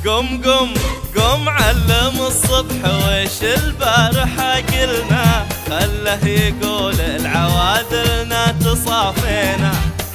قم قم قم علم الصبح وش البارحة قلنا، خله يقول العوادلنا تصافينا،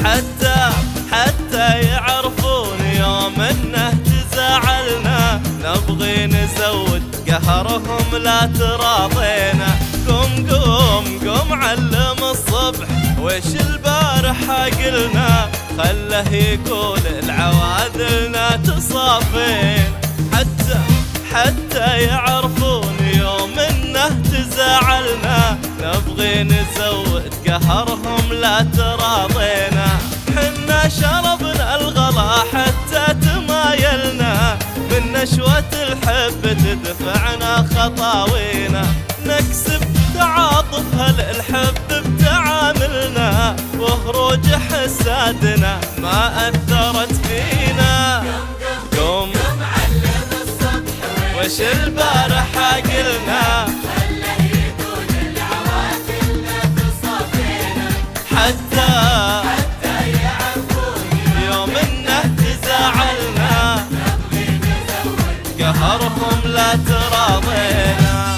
حتى يعرفون يوم انه تزعلنا، نبغي نزود قهرهم لا تراضينا. قم قم قم علم الصبح وش البارحة قلنا، خله يقول العوادلنا تصافينا، حتى يعرفون يوم انه تزعلنا، نبغي نزود قهرهم لا تراضينا. حنا شربنا الغلا حتى تمايلنا، من نشوة الحب تدفعنا خطاوينا، نكسب تعاطف هالحب بتعاملنا، وهروج حسادنا ما أثرت فينا. قم علم الصبح وش البارحة قلنا، خله يقول العوادلنا تصافينا، حتى يعرفون يوم انه تزعلنا، نبغي نزود قهرهم لا تراضينا.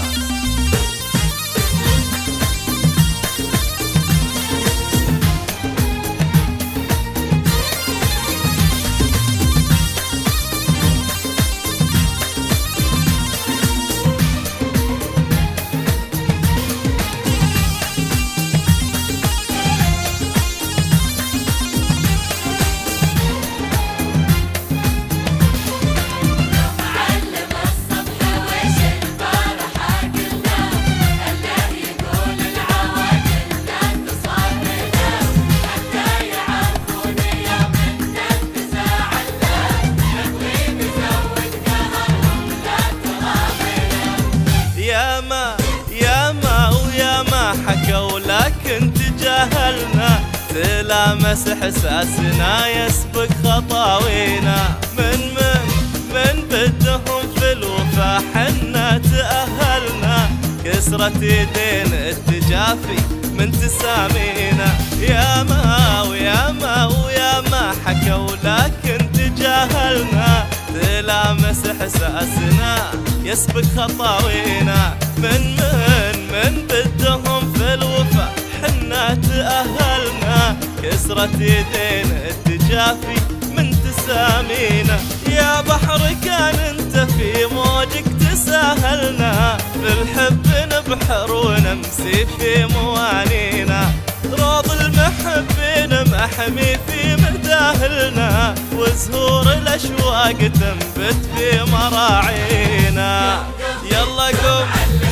حكوا لكن تجاهلنا، تلامس احساسنا يسبق خطاوينا، من بدهم في الوفا حنا تأهلنا، كسرت يدين التجافي من تسامينا. وياما حكوا لكن تجاهلنا، تلامس احساسنا يسبق خطاوينا، من بدهم في الوفا حنا تأهلنا، كسرت يدين التجافي من تسامينا. يا بحر كان انت في موجك تساهلنا، بالحب نبحر ونمسي في موانينا، روض المحبين محمي في مداهلنا، وزهور الاشواق تنبت في مراعينا. يلا قم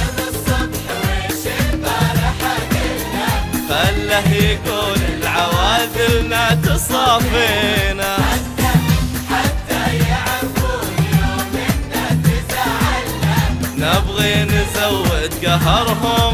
خله يقول العوادلنا تصافينا، حتى يعرفون يوم انه تزعلنا، نبغي نزود قهرهم.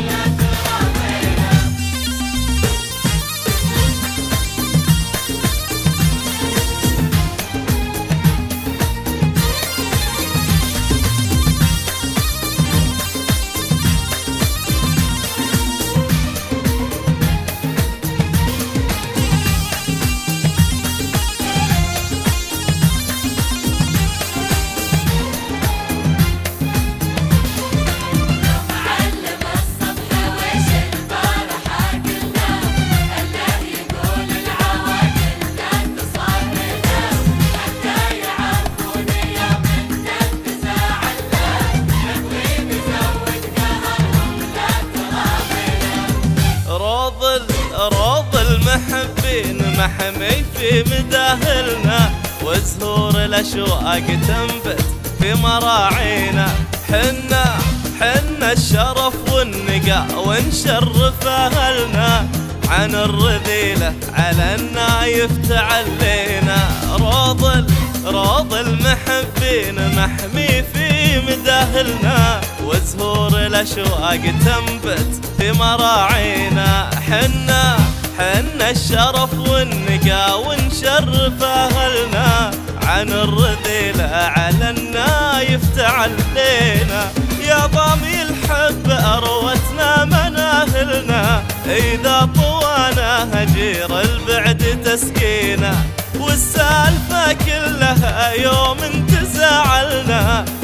روض المحبين محمي في مداهلنا، وزهور الاشواق تنبت في مراعينا، حنا الشرف والنقاء ونشرف اهلنا، عن الرذيلة على النايف تعلينا. روض المحبين محمي في مداهلنا، وزهور الاشواق تنبت في مراعينا، حنا الشرف والنقاء ونشرف اهلنا، عن الرذيلة على النايف تعلينا. يا ضامي الحب اروتنا مناهلنا، اذا طوانا هجير البعد تسكينا، والسالفة كلها يوم تزعلنا،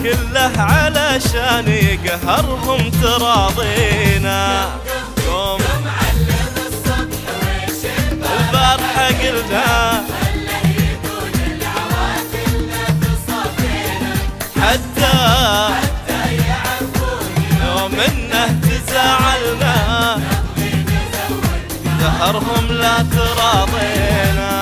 كله علشان يقهرهم تراضينا. قوم علم الصبح ويش البارحة قلنا خله يكون العوافلنا تصافينا، حتى يعرفون يوم انه تزاعلنا نبغي نزود قهرهم لا تراضينا.